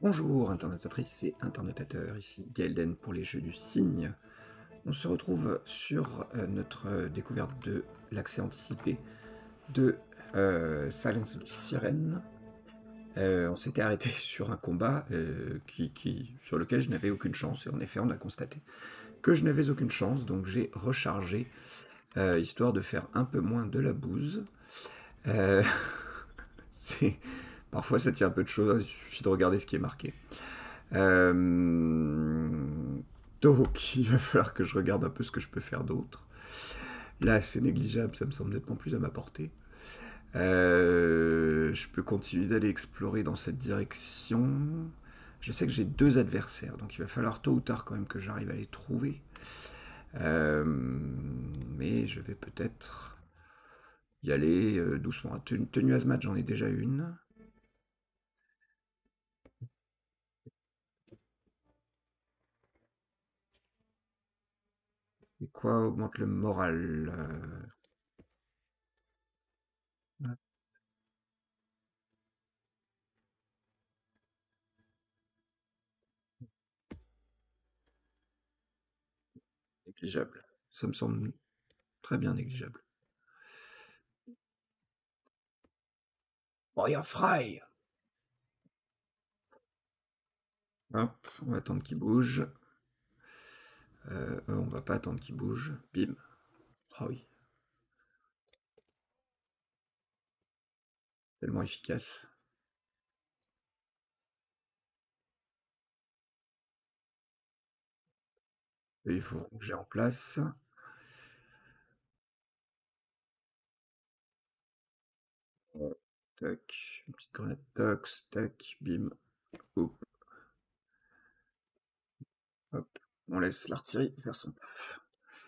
Bonjour internautatrices et internautateurs, ici Gaelden pour les Jeux du Cygne. On se retrouve sur notre découverte de l'accès anticipé de Silence of the Siren. On s'était arrêté sur un combat sur lequel je n'avais aucune chance, et en effet on a constaté que je n'avais aucune chance, donc j'ai rechargé, histoire de faire un peu moins de la bouse. Euh, Parfois ça tient un peu de choses, il suffit de regarder ce qui est marqué. Euh, donc, il va falloir que je regarde un peu ce que je peux faire d'autre. Là, c'est négligeable, ça me semble nettement plus à ma portée. Je peux continuer d'aller explorer dans cette direction. Je sais que j'ai deux adversaires, donc il va falloir tôt ou tard quand même que j'arrive à les trouver. Euh, mais je vais peut-être y aller doucement. Tenue Hazmat, j'en ai déjà une. Et quoi augmente le moral Négligeable. Ça me semble très bien négligeable. Warrior Fry. Hop, on va attendre qu'il bouge. On va pas attendre qu'il bouge. Bim. Ah oui, tellement efficace. Et il faut que j'ai en place. Tac, une petite grenade tox, tac, bim, hop, hop. On laisse l'artillerie faire son taf.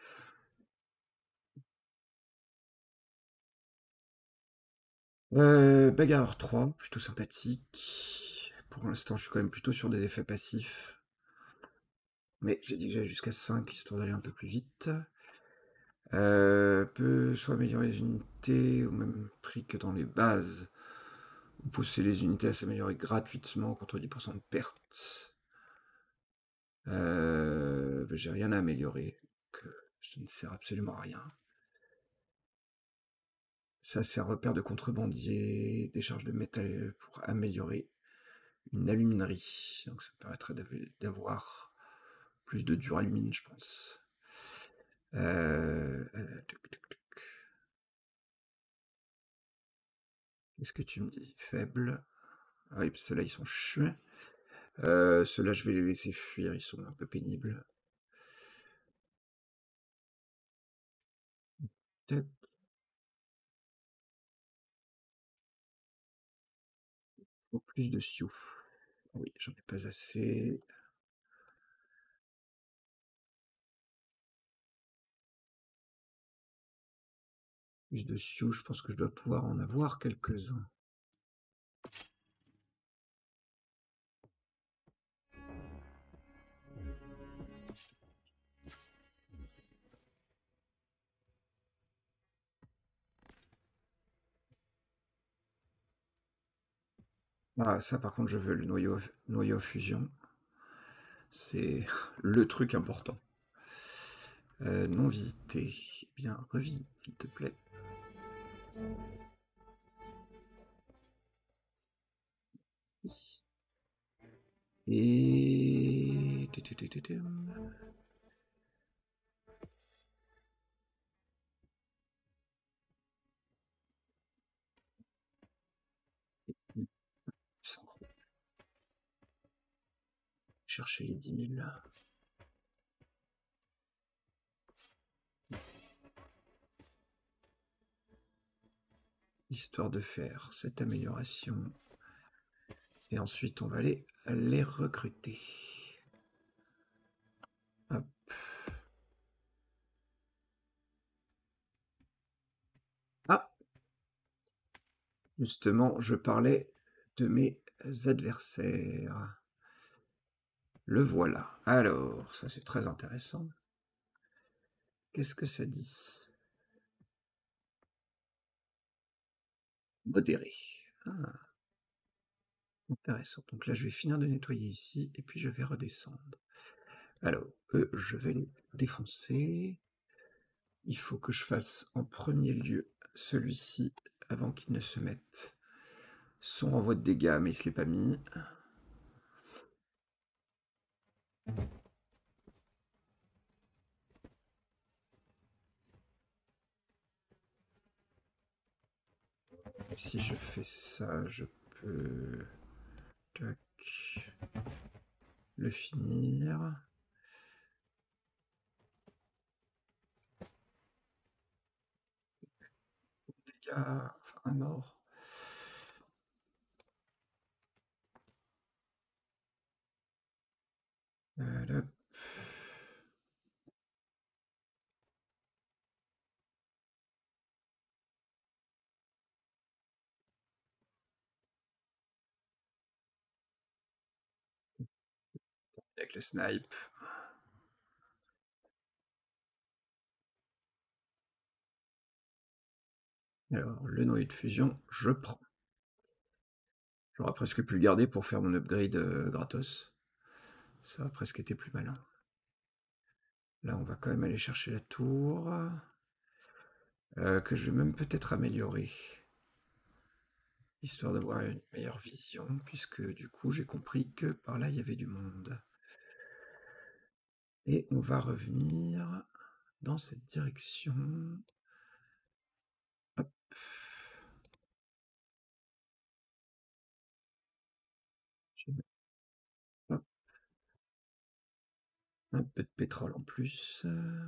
Bagarreur 3, plutôt sympathique. Pour l'instant, je suis quand même plutôt sur des effets passifs. Mais j'ai dit que j'allais jusqu'à 5, histoire d'aller un peu plus vite. Peut soit améliorer les unités au même prix que dans les bases, ou pousser les unités à s'améliorer gratuitement contre 10% de perte. J'ai rien à améliorer, donc ça ne sert absolument à rien. Ça, c'est un repère de contrebandier, décharge de métal pour améliorer une aluminerie. Donc ça me permettrait d'avoir plus de duralumine, je pense. Tuc. Qu'est-ce que tu me dis? Faible. Ah oui, ceux-là, ils sont chiants. Ceux-là, je vais les laisser fuir, ils sont un peu pénibles. Tac. Faut plus de sioux. Oui, j'en ai pas assez. Plus de sioux, je pense que je dois pouvoir en avoir quelques-uns. Ah, ça, par contre, je veux le noyau fusion. C'est le truc important. Non visité. Bien, revisite, s'il te plaît. Et... Chercher les 10 000. Histoire de faire cette amélioration. Et ensuite, on va aller les recruter. Hop. Ah, justement, je parlais de mes adversaires. Le voilà. Alors, ça c'est très intéressant. Qu'est-ce que ça dit? Modéré. Ah. Intéressant. Donc là, je vais finir de nettoyer ici, et puis je vais redescendre. Alors, je vais les défoncer. Il faut que je fasse en premier lieu celui-ci avant qu'il ne se mette son renvoi de dégâts, mais il ne se l'est pas mis. Si je fais ça, je peux tac, le finir. Dégâts, enfin un mort. Là. Avec le snipe. Alors, le noyau de fusion, je prends. J'aurais presque pu le garder pour faire mon upgrade gratos. Ça a presque été plus malin. Là, on va quand même aller chercher la tour. Que je vais même peut-être améliorer. Histoire d'avoir une meilleure vision, puisque du coup, j'ai compris que par là, il y avait du monde. Et on va revenir dans cette direction. Hop. Hop. Un peu de pétrole en plus.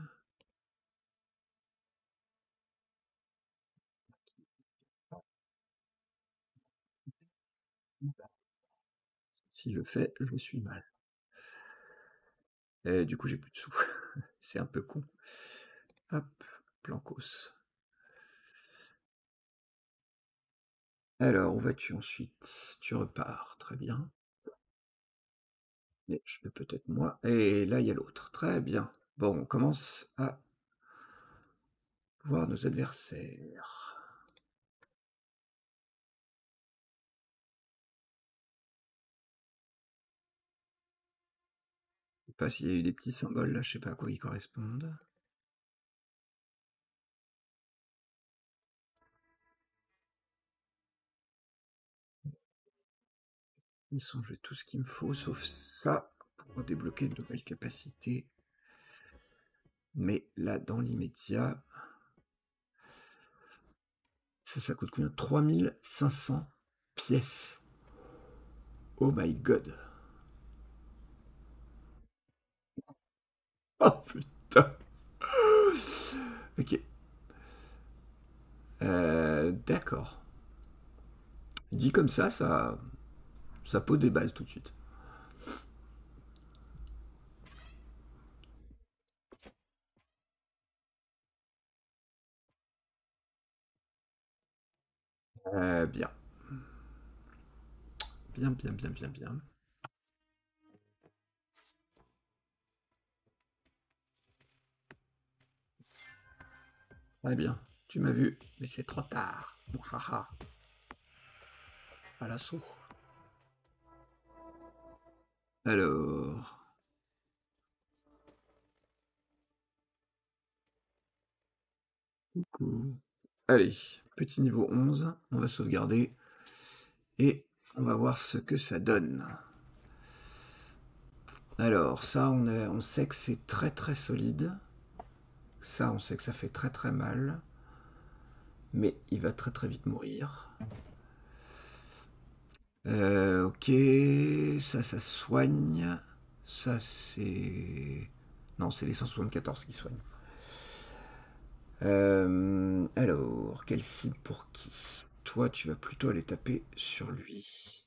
Si je fais, je suis mal. Et du coup, j'ai plus de sous. C'est un peu con. Hop, Plancos. Alors, où vas-tu ensuite? Tu repars, très bien. Mais je vais peut-être moi. Et là, il y a l'autre. Très bien. Bon, on commence à voir nos adversaires. Je sais pas s'il y a eu des petits symboles là, je sais pas à quoi ils correspondent. Ils sont j'ai tout ce qu'il me faut, sauf ça, pour débloquer de nouvelles capacités. Mais là, dans l'immédiat, ça coûte combien? 3500 pièces. Oh my god. Oh putain. Ok. D'accord. Dit comme ça pose des bases tout de suite. Bien. Bien, bien, bien, bien, bien. Très bien. Tu m'as vu, mais c'est trop tard. Mouhaha. À l'assaut. Alors. Coucou. Allez, petit niveau 11, on va sauvegarder et on va voir ce que ça donne. Alors, ça, on sait que c'est très très solide. Ça, on sait que ça fait très très mal. Mais il va très très vite mourir. Ok, ça soigne. Ça, c'est... Non, c'est les 174 qui soignent. Alors, quelle cible pour qui? Toi, tu vas plutôt aller taper sur lui.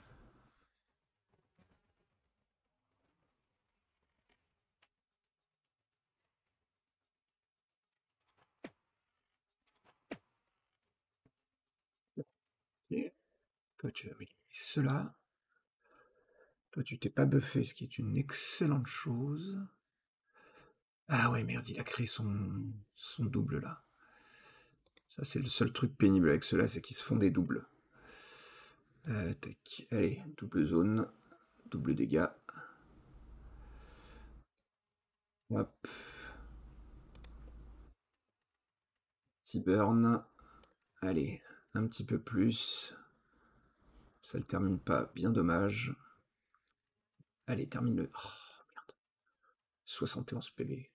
Ok. Toi, tu vas m'éliminer cela. Toi, tu t'es pas buffé, ce qui est une excellente chose. Ah ouais, merde, il a créé son double là. Ça, c'est le seul truc pénible avec cela, c'est qu'ils se font des doubles. Tac. Allez, double zone, double dégâts. Hop. Petit burn. Allez, un petit peu plus. Ça le termine pas, bien dommage. Allez, termine-le. Oh, merde. 71 PV.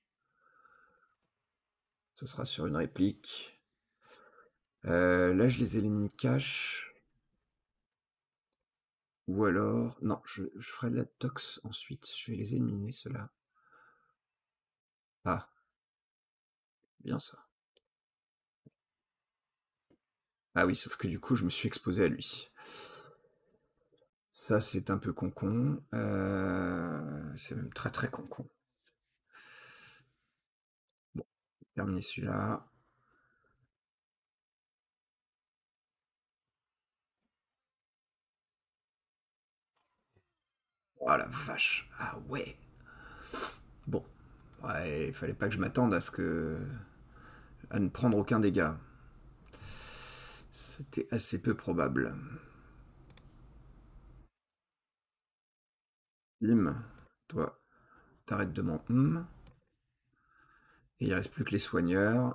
Ce sera sur une réplique. Là, je les élimine cash. Ou alors... Non, je ferai de la tox ensuite. Je vais les éliminer, ceux-là. Ah, bien ça. Ah oui, sauf que du coup, je me suis exposé à lui. Ça, c'est un peu concon. C'est même très très concon. Bon, terminer celui-là. Oh la vache. Ah ouais. Bon. Ouais, il fallait pas que je m'attende à ce que... à ne prendre aucun dégât. C'était assez peu probable. Lim, toi, t'arrêtes de mon Et il reste plus que les soigneurs.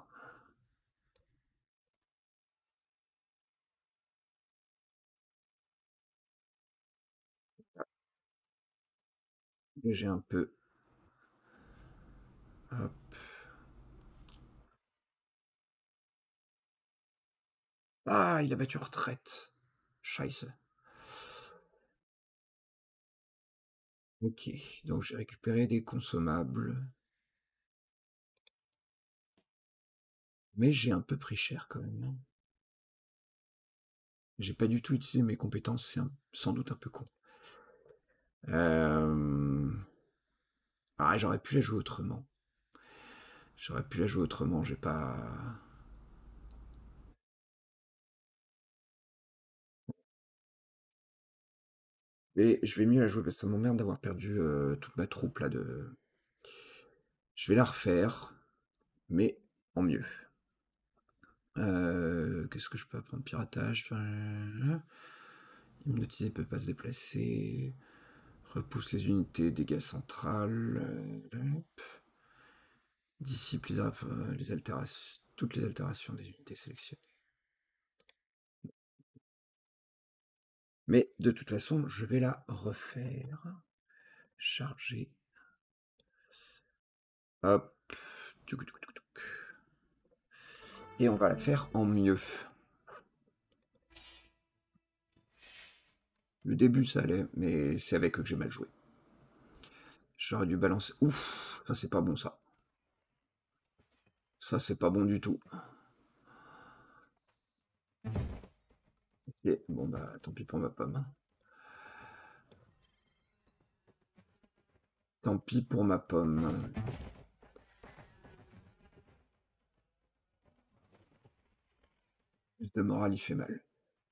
J'ai un peu. Hop. Ah, il a battu en retraite. Scheiße. Ok, donc j'ai récupéré des consommables. Mais j'ai un peu pris cher quand même. J'ai pas du tout utilisé mes compétences, c'est sans doute un peu con. Ah, j'aurais pu la jouer autrement. J'aurais pu la jouer autrement, j'ai pas... Et je vais mieux la jouer parce que ça m'emmerde d'avoir perdu toute ma troupe là de... Je vais la refaire, mais en mieux. Qu'est-ce que je peux apprendre? Piratage. Hypnotisé peut pas se déplacer. Repousse les unités, dégâts central. Dissipe les altérations, toutes les altérations des unités sélectionnées. Mais de toute façon, je vais la refaire. Charger. Hop. Et on va la faire en mieux. Le début, ça allait, mais c'est avec eux que j'ai mal joué. J'aurais dû balancer... Ouf, ça c'est pas bon ça. Ça c'est pas bon du tout. Ok, bon bah tant pis pour ma pomme. Tant pis pour ma pomme. Plus de morale, il fait mal.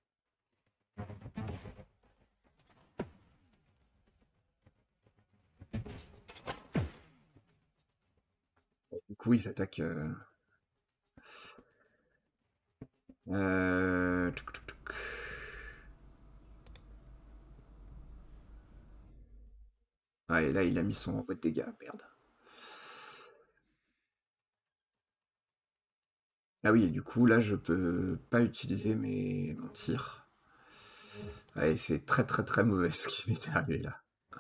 Du coup, il s'attaque... Touc, touc, touc. Ah, et là, il a mis son envoi de dégâts, merde. Ah oui, et du coup, là, je peux pas utiliser mon tir. Ouais, c'est très très très mauvais ce qui m'est arrivé là.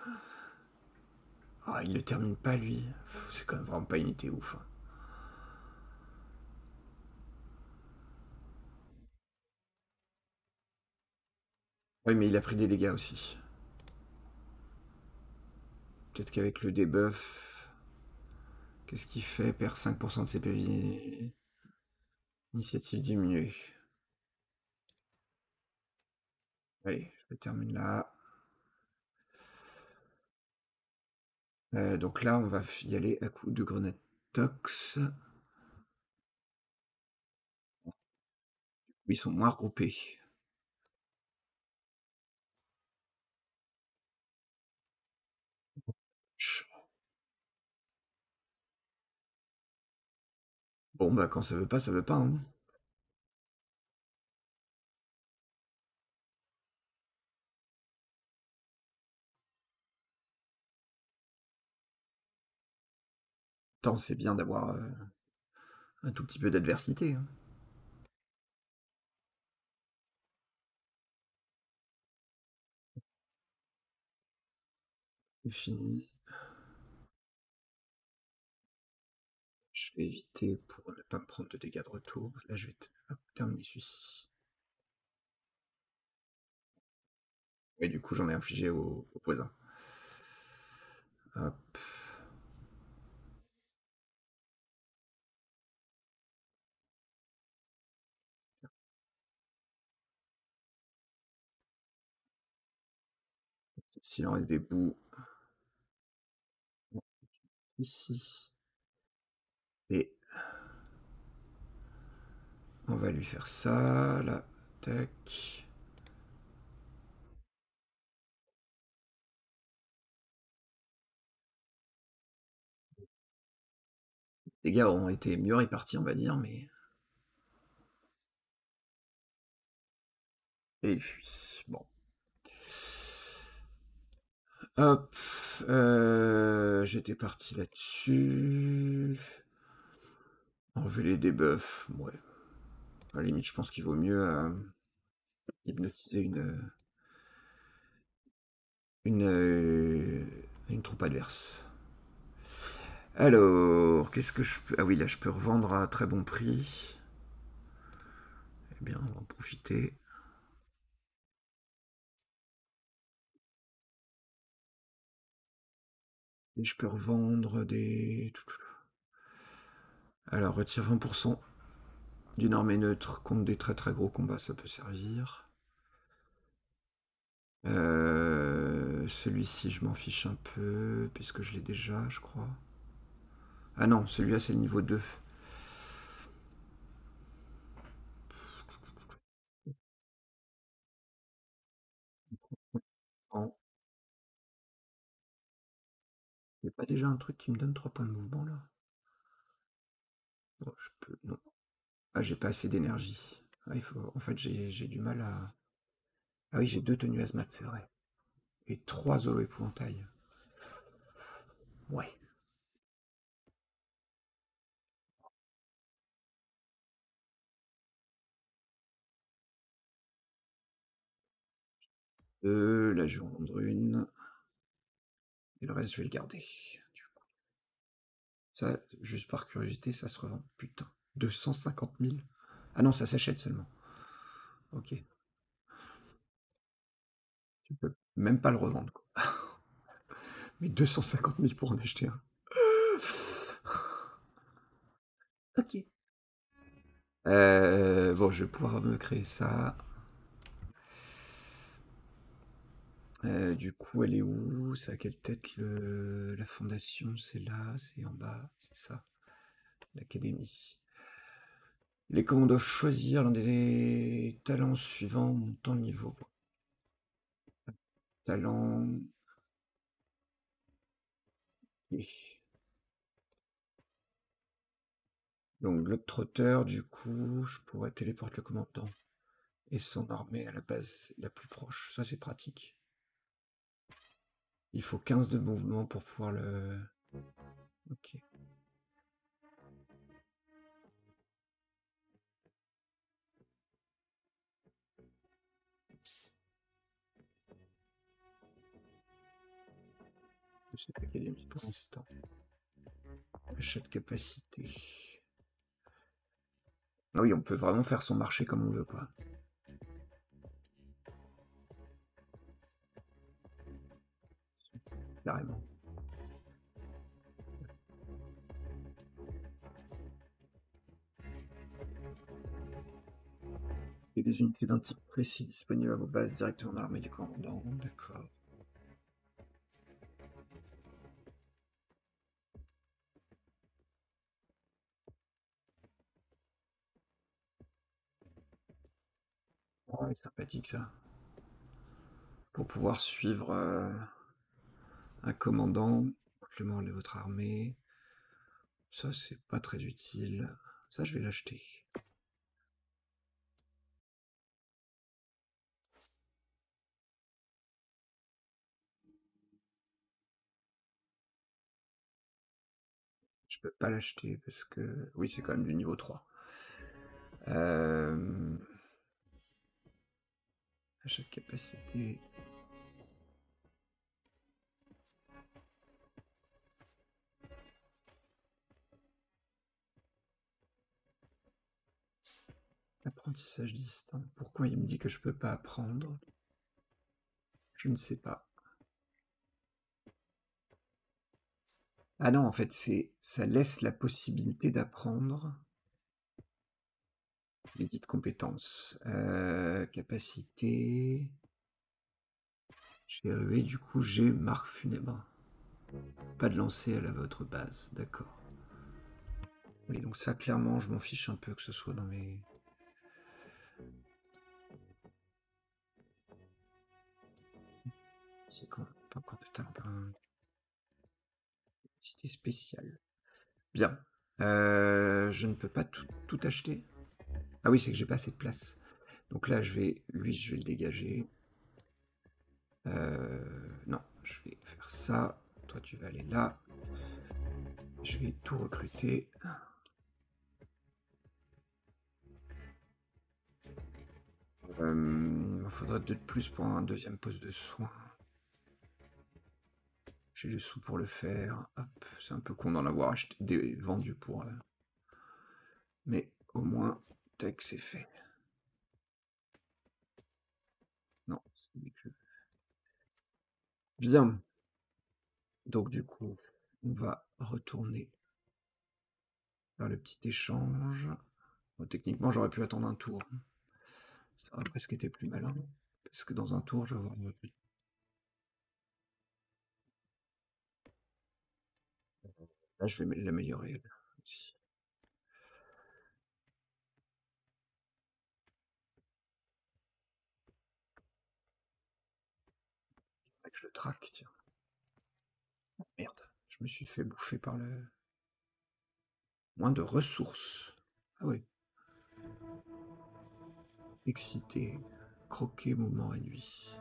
Ah, il le termine pas, lui. C'est quand même vraiment pas une unité ouf, hein. Oui, mais il a pris des dégâts aussi. Peut-être qu'avec le debuff... Qu'est-ce qu'il fait? Perd 5% de ses PV. Initiative diminuée. Allez, je termine là. Donc là, on va y aller à coup de grenade tox. Ils sont moins regroupés. Bon, bah quand ça veut pas, ça veut pas, hein. temps, c'est bien d'avoir un tout petit peu d'adversité, hein. C'est fini. Je vais éviter pour ne pas me prendre de dégâts de retour. Là, je vais terminer celui-ci. Et du coup, j'en ai infligé au voisin. Hop. S'il en reste des bouts ici. Et on va lui faire ça, là. Tac. Les dégâts auront été mieux répartis, on va dire, mais... Et il fuit. Bon. Hop. J'étais parti là-dessus. Enlever les debuffs, ouais. À la limite, je pense qu'il vaut mieux hypnotiser une troupe adverse. Alors, qu'est-ce que je peux... Ah oui, là, je peux revendre à très bon prix. Eh bien, on va en profiter. Et je peux revendre des... Alors, retire 20% d'une armée neutre contre des très très gros combats, ça peut servir. Celui-ci, je m'en fiche un peu, puisque je l'ai déjà, je crois. Ah non, celui-là, c'est le niveau 2. Il n'y a pas déjà un truc qui me donne 3 points de mouvement, là? Oh, je peux... Non. Ah, j'ai pas assez d'énergie. Ah, il faut... En fait, j'ai du mal à... Ah oui, j'ai 2 tenues hazmat, c'est vrai. Et 3 holo épouvantail. Ouais. Là, je vais en vendre une. Et le reste, je vais le garder. Ça, juste par curiosité, ça se revend. Putain. 250 000. Ah non, ça s'achète seulement. Ok. Tu peux même pas le revendre, quoi. Mais 250 000 pour en acheter un. Ok. Bon, je vais pouvoir me créer ça. Du coup, elle est où? C'est à quelle tête la fondation? C'est là, c'est en bas, c'est ça. L'académie. Les commandos doivent choisir l'un des talents suivants montant le niveau. Talent. Et donc, Globetrotter, du coup, je pourrais téléporter le commandant et son armée à la base la plus proche. Ça, c'est pratique. Il faut 15 de mouvement pour pouvoir le... Ok. Cette académie pour l'instant. Achat de capacité. Ah oui, on peut vraiment faire son marché comme on veut, quoi. Carrément. Et des unités d'un type précis disponibles à vos bases directement dans l'armée du commandant. D'accord. Ouais, sympathique ça. Pour pouvoir suivre un commandant, complément de votre armée. Ça, c'est pas très utile. Ça, je vais l'acheter. Je peux pas l'acheter parce que... Oui, c'est quand même du niveau 3. Achat de capacité... Apprentissage distant. Pourquoi il me dit que je peux pas apprendre? Je ne sais pas. Ah non, en fait, ça laisse la possibilité d'apprendre les dites compétences. Capacité... J'ai rué, du coup, j'ai marque funèbre. Pas de lancer à votre base, d'accord. Oui, donc ça, clairement, je m'en fiche un peu que ce soit dans mes... C'est quand pas encore de talent, pas cité spéciale. Bien. Je ne peux pas tout acheter. Ah oui, c'est que j'ai pas assez de place. Donc là, lui, je vais le dégager. Non, je vais faire ça. Toi, tu vas aller là. Je vais tout recruter. Il faudra 2 de plus pour un deuxième poste de soin. J'ai le sous pour le faire. Hop, c'est un peu con d'en avoir acheté, vendu pour... Mais au moins, tac, c'est fait. Non, c'est que... Bien. Donc du coup, on va retourner vers le petit échange. Bon, techniquement, j'aurais pu attendre un tour. Ça aurait presque été plus malin. Parce que dans un tour, je vais avoir... Là, je vais l'améliorer aussi. Je le traque, tiens. Merde, je me suis fait bouffer par le... Moins de ressources. Ah oui. Excité. Croquer, mouvement réduit.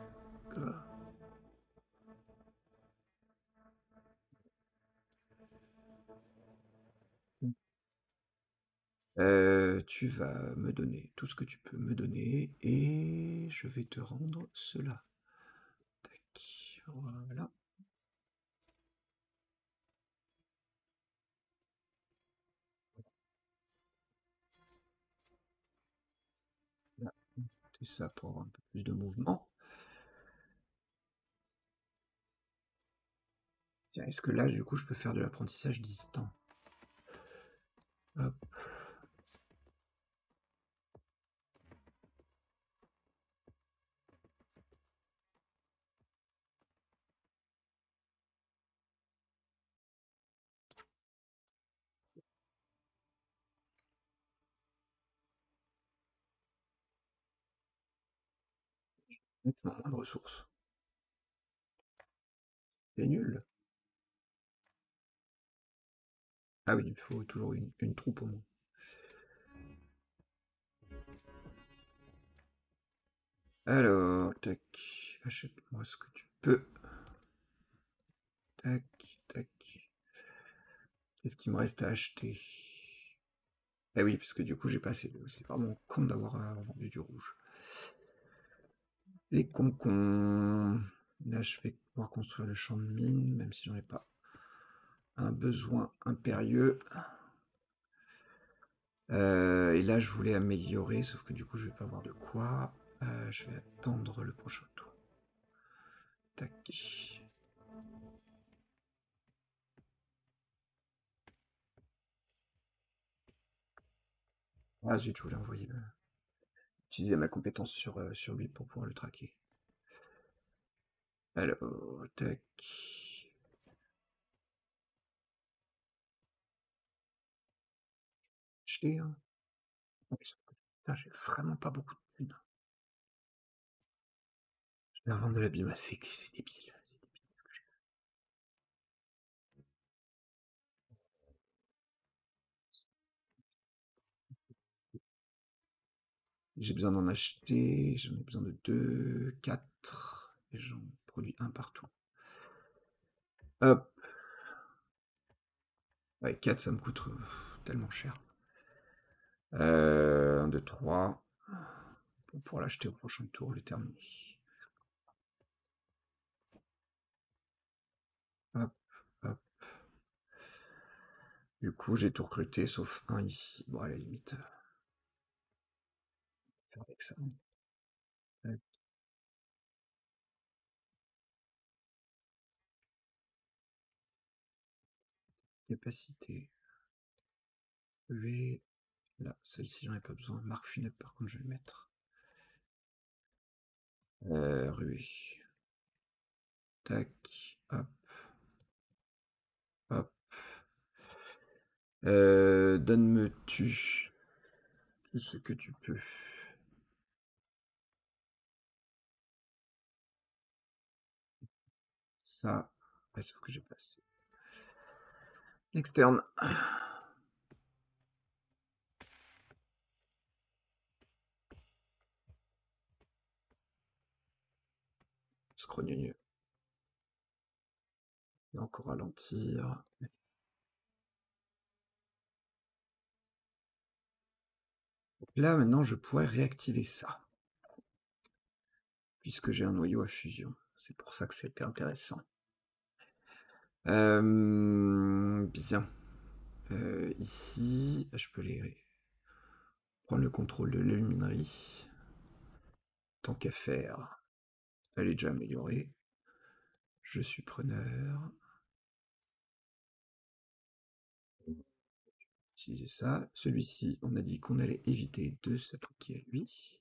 Tu vas me donner tout ce que tu peux me donner et je vais te rendre cela. Tac, voilà. Là, c'est ça pour avoir un peu plus de mouvement. Tiens, est-ce que là, du coup, je peux faire de l'apprentissage distant? Hop. Nettement moins de ressources. C'est nul. Ah oui, il faut toujours une troupe au moins. Alors, tac, achète-moi ce que tu peux. Tac, tac. Qu'est-ce qu'il me reste à acheter? Ah oui, parce que du coup, j'ai pas assez de... C'est vraiment con d'avoir vendu du rouge. Les concons. Là, je vais pouvoir construire le champ de mine, même si j'en ai pas un besoin impérieux. Et là, je voulais améliorer, sauf que du coup, je vais pas avoir de quoi. Je vais attendre le prochain tour. Tac. Ah zut, je voulais utiliser ma compétence sur lui pour pouvoir le traquer. Alors, tac. Acheter, hein. Putain, j'ai vraiment pas beaucoup de thunes. Je vais revendre de la biomasse, c'est débile. J'ai besoin d'en acheter, j'en ai besoin de 2, 4, et j'en produis un partout. Hop. Ouais, 4, ça me coûte tellement cher. 1, 2, 3. On pourra l'acheter au prochain tour, le terminer. Hop, hop. Du coup, j'ai tout recruté, sauf un ici. Bon, à la limite, faire avec ça. Tac, capacité. V. Là, celle-ci, j'en ai pas besoin. Marque funèbre, par contre, je vais le mettre. Ruée. Tac, hop, hop. Donne-me tout ce que tu peux. Ça, ouais, sauf que j'ai pas assez. Externe. Scrogneux. Et encore ralentir. Là, maintenant, je pourrais réactiver ça. Puisque j'ai un noyau à fusion. C'est pour ça que c'était intéressant. Bien. Ici, je peux prendre le contrôle de l'aluminerie. Tant qu'à faire. Elle est déjà améliorée. Je suis preneur. Utiliser ça. Celui-ci, on a dit qu'on allait éviter de s'appliquer à lui.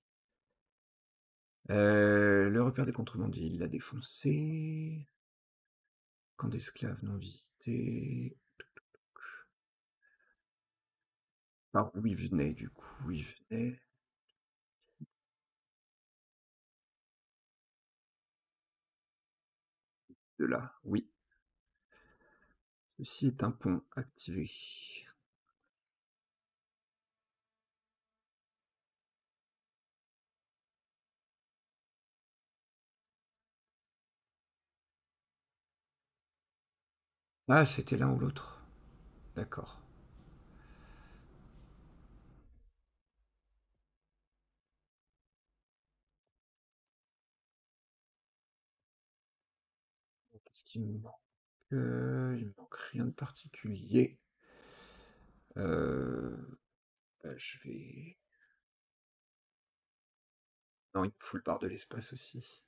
Le repère des contrebandiers, il l'a défoncé. Camp d'esclaves non visité. Par où il venait, du coup, il venait de là, oui. Ceci est un pont activé. Ah, c'était l'un ou l'autre. D'accord. Qu'est-ce qu'il me manque? Il me manque rien de particulier. Euh, je vais... Non, il me fout le bar de l'espace aussi.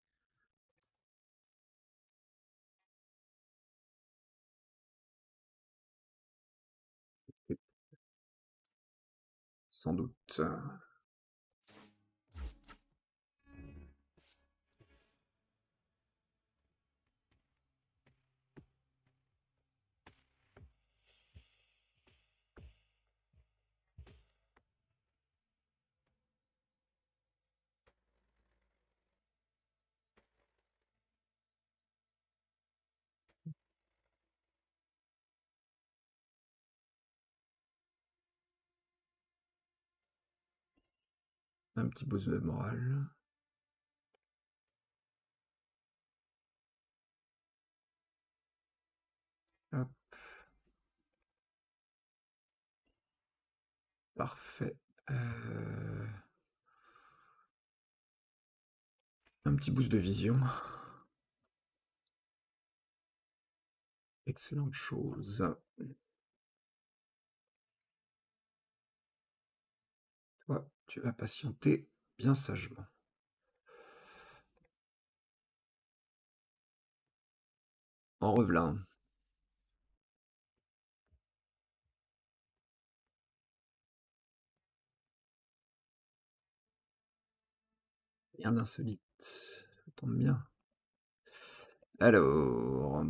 Sans doute. Un petit boost de morale. Hop, parfait. Un petit boost de vision. Excellente chose. Toi, tu vas patienter bien sagement. En revelin. Rien d'insolite. Ça tombe bien. Alors...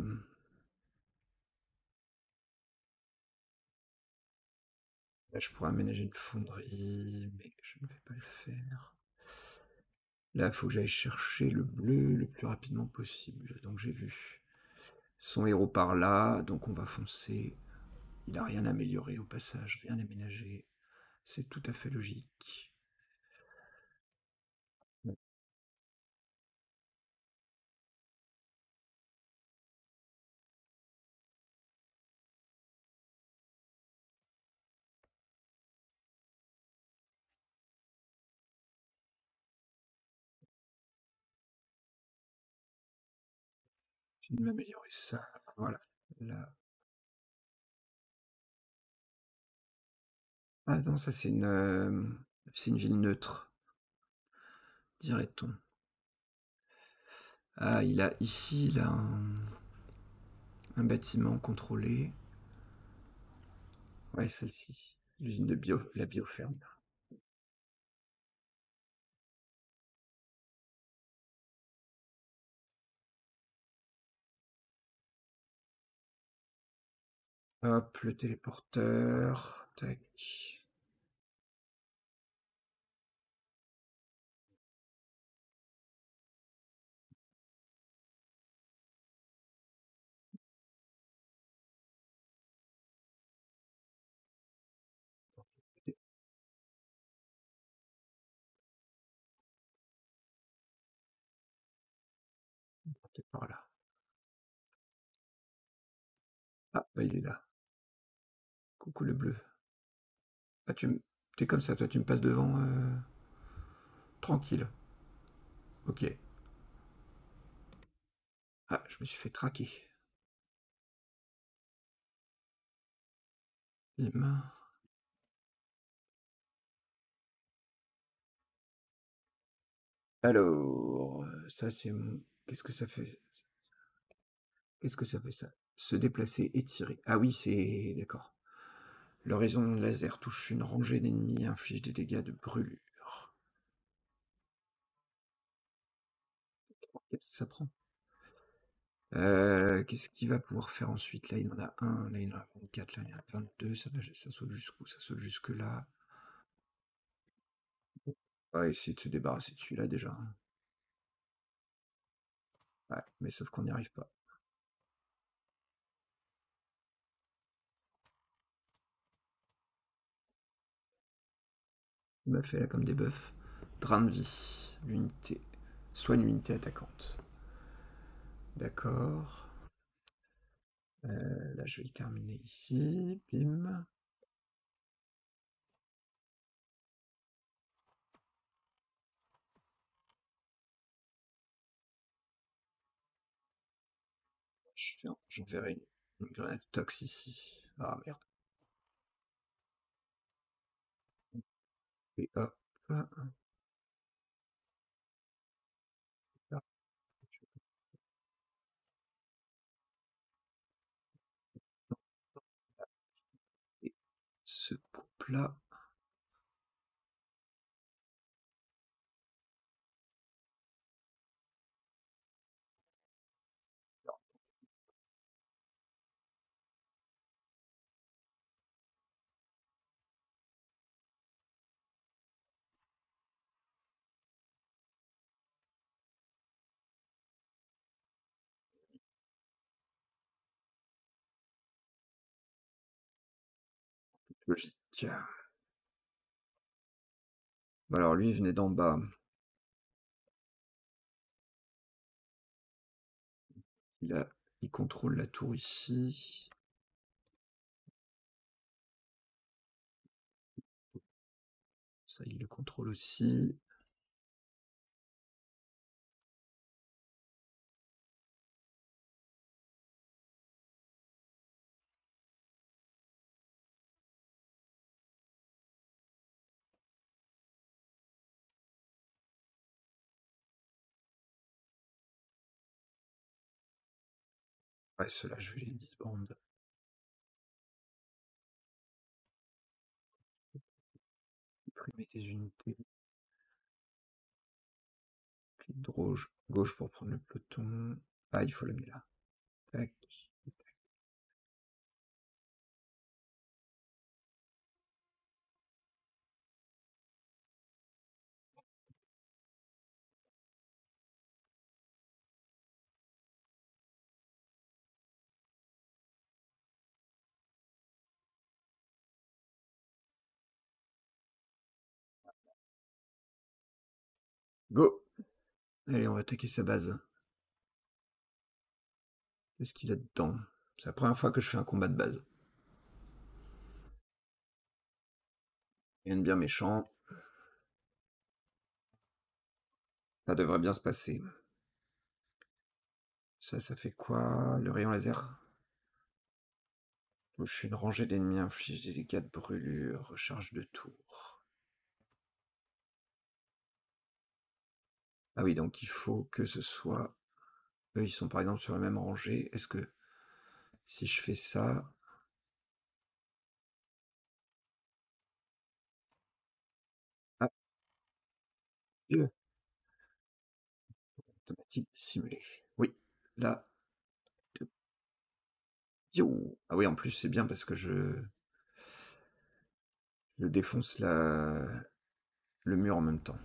Là, je pourrais aménager une fonderie, mais je ne vais pas le faire. Là, il faut que j'aille chercher le bleu le plus rapidement possible. Donc j'ai vu son héros par là, donc on va foncer. Il a rien amélioré au passage, rien aménagé. C'est tout à fait logique. Je vais m'améliorer ça. Voilà. Là. Ah non, ça c'est une ville neutre, dirait-on. Ah, il a un bâtiment contrôlé. Ouais, celle-ci. L'usine de la bioferme. Hop, le téléporteur. Tac. Peut-être par là. Ah, bah il est là. Coucou le bleu. Ah, t'es comme ça, toi, tu me passes devant. Tranquille. Ok. Ah, je me suis fait traquer. Bim. Alors, ça c'est mon... Qu'est-ce que ça fait? Qu'est-ce que ça fait ça? Se déplacer et tirer. Ah oui, c'est... D'accord. L'horizon laser touche une rangée d'ennemis et inflige des dégâts de brûlure. Qu'est-ce que ça prend? Qu'est-ce qu'il va pouvoir faire ensuite? Là, il en a un, là, il en a 24, là, il en a 22, ça saute jusqu'où? Ça saute jusque là. On va essayer de se débarrasser de celui-là déjà. Ouais, mais sauf qu'on n'y arrive pas. Il m'a fait là comme des buffs. Drain de vie, l'unité. Soigne l'unité attaquante. D'accord. Là, je vais le terminer ici. Bim. J'enverrai une grenade tox ici. Ah merde. Et hop. Et ce plat. Logique. Bon, alors lui, il venait d'en bas. Il contrôle la tour ici. Ça, il le contrôle aussi. Ouais, ceux-là, je vais les disband. Supprimer des unités. Clic droit, gauche pour prendre le peloton. Ah, il faut le mettre là. Tac. Go! Allez, on va attaquer sa base. Qu'est-ce qu'il a dedans? C'est la première fois que je fais un combat de base. Rien de bien méchant. Ça devrait bien se passer. Ça fait quoi? Le rayon laser? Touche une rangée d'ennemis, inflige des dégâts de brûlure, recharge de tour. Ah oui, donc il faut que ce soit... Eux, ils sont par exemple sur la même rangée. Est-ce que si je fais ça... Ah, Dieu! Automatique simulé. Oui, là... Ah oui, en plus c'est bien parce que je défonce le mur en même temps.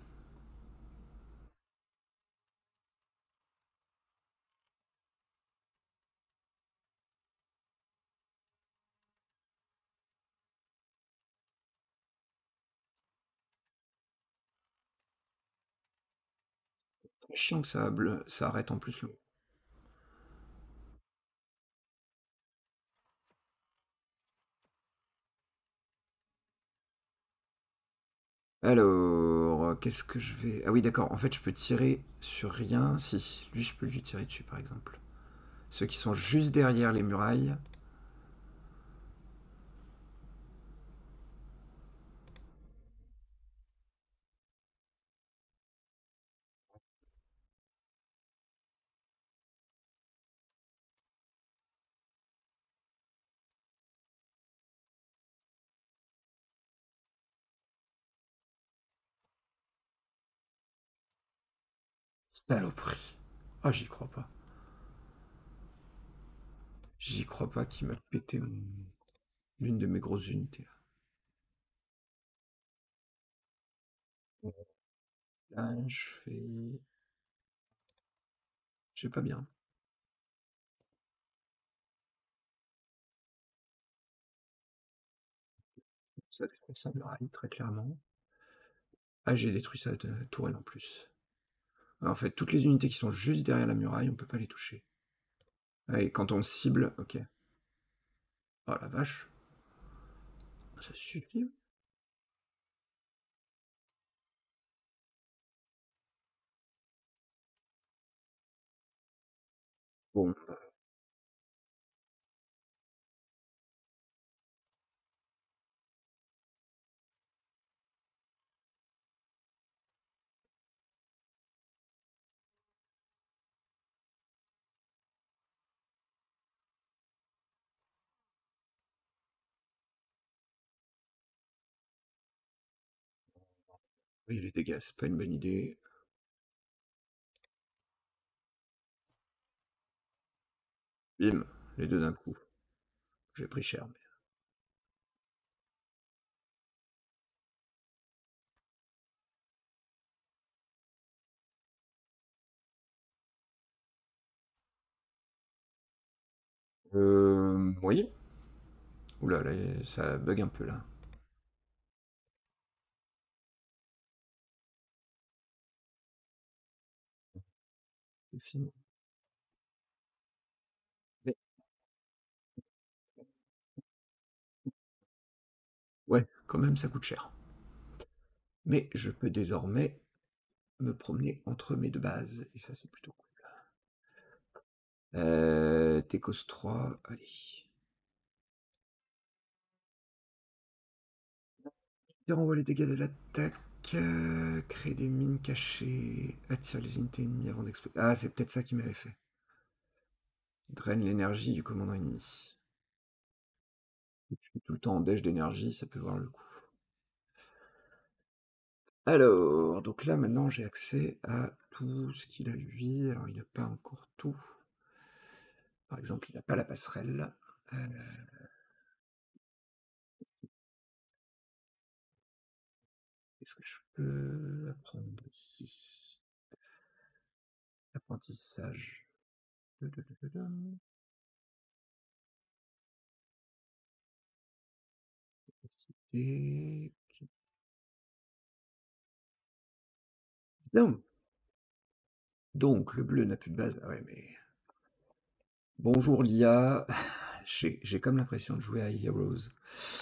C'est chiant que ça arrête en plus le... Alors, qu'est-ce que je vais... Ah oui, d'accord. En fait, je peux tirer sur rien. Si, lui, je peux lui tirer dessus, par exemple. Ceux qui sont juste derrière les murailles. Saloperie. Ah, j'y crois pas. J'y crois pas qu'il m'a pété l'une de mes grosses unités. Là, je fais... Je sais pas bien. Ça détruit sa muraille, très clairement. Ah, j'ai détruit sa tourelle en plus. En fait, toutes les unités qui sont juste derrière la muraille, on peut pas les toucher. Ah, et quand on cible... Ok. Oh la vache. Ça suffit. Bon, oui, les dégâts, c'est pas une bonne idée. Bim, les deux d'un coup. J'ai pris cher. Oui. Oula, là, ça bug un peu là. C'est fini. Mais- Ouais, quand même, ça coûte cher. Mais je peux désormais me promener entre mes deux bases, et ça, c'est plutôt cool. Técos 3, allez. Il renvoie les dégâts de l'attaque, crée des mines cachées, attire les unités ennemies avant d'exploser. Ah, c'est peut-être ça qui m'avait fait. Draine l'énergie du commandant ennemi. Je suis tout le temps en dèche d'énergie, ça peut voir le coup. Alors, donc là maintenant j'ai accès à tout ce qu'il a lui. Alors il n'a pas encore tout. Par exemple, il n'a pas la passerelle. Euh, Qu'est-ce que je peux apprendre ici? Apprentissage. Dadadadada. Capacité. Non. Donc le bleu n'a plus de base. Ah ouais, mais bonjour l'IA. J'ai comme l'impression de jouer à Heroes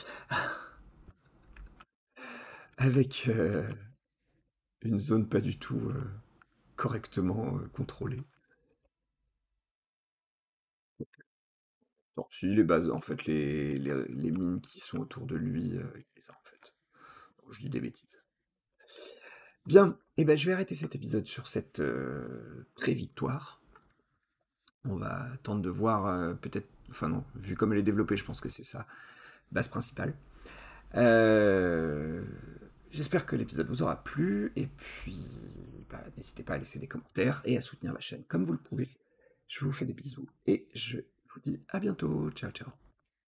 avec une zone pas du tout correctement contrôlée. Non, si les bases, en fait, les mines qui sont autour de lui, il les a en fait. Bon, je dis des bêtises. Bien, et ben je vais arrêter cet épisode sur cette pré-victoire. On va attendre de voir peut-être, enfin non, vu comme elle est développée, je pense que c'est sa base principale. Euh, J'espère que l'épisode vous aura plu, et puis bah, n'hésitez pas à laisser des commentaires et à soutenir la chaîne comme vous le pouvez. Je vous fais des bisous, et je vous dis à bientôt. Ciao, ciao.